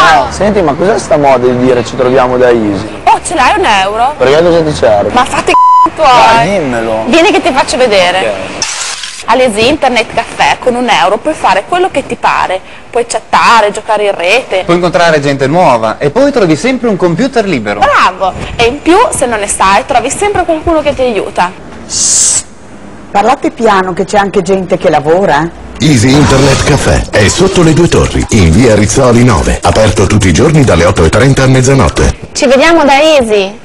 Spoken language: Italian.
Ciao! Senti, ma cos'è sta moda di dire ci troviamo da Easy? Oh, ce l'hai un euro? Perché cosa ti serve? Ma fatti tuoi! Dai, dimmelo! Vieni che ti faccio vedere. Ok. All'Easy Internet Caffè con un euro puoi fare quello che ti pare. Puoi chattare, giocare in rete. Puoi incontrare gente nuova e poi trovi sempre un computer libero. Bravo! E in più, se non ne sai, trovi sempre qualcuno che ti aiuta. Parlate piano che c'è anche gente che lavora. Easy Internet Caffè è sotto le Due Torri, in via Rizzoli 9, aperto tutti i giorni dalle 8:30 a mezzanotte. Ci vediamo da Easy!